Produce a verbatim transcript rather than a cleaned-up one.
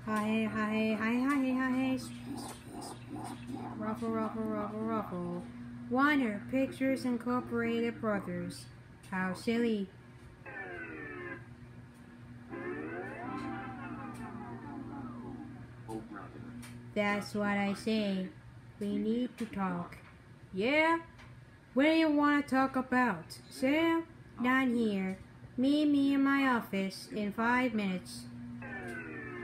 Hi, hi, hi, hi, hi. Ruffle, ruffle, ruffle, ruffle. Warner Pictures Incorporated Brothers. How silly. That's what I say. We need to talk. Yeah? What do you want to talk about? Sam? Down here. Meet me in my office in five minutes.